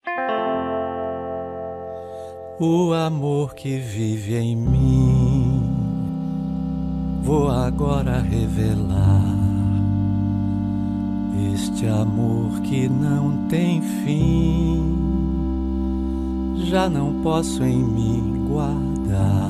O amor que vive em mim, vou agora revelar. Este amor que não tem fim, já não posso em mim guardar.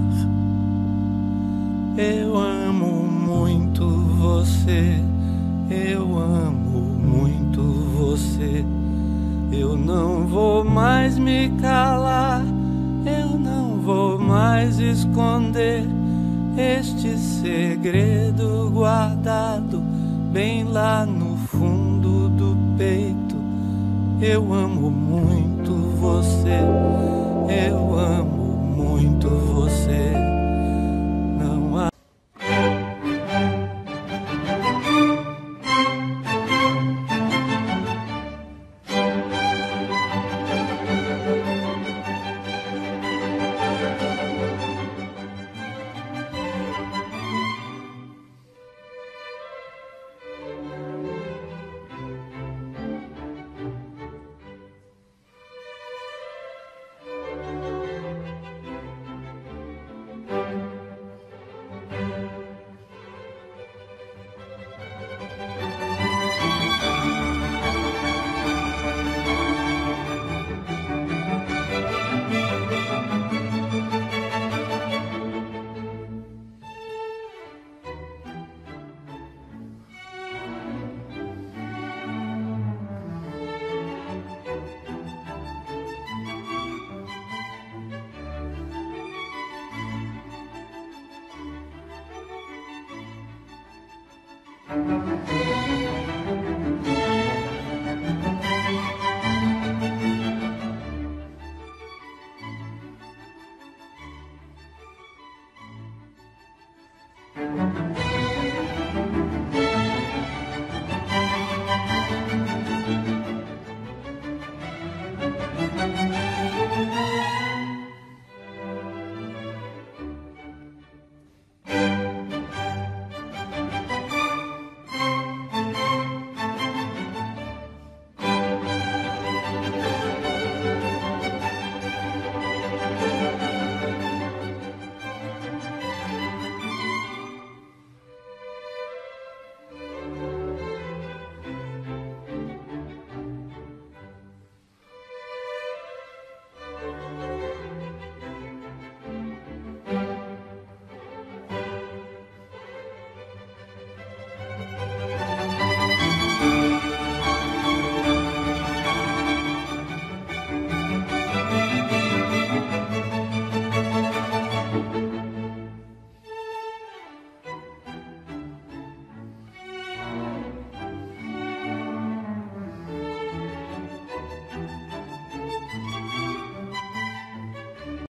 Eu amo muito você, eu amo muito você. Eu não vou mais me calar, eu não vou mais esconder este segredo guardado bem lá no fundo do peito. Eu amo muito você, eu amo muito você. Não há Música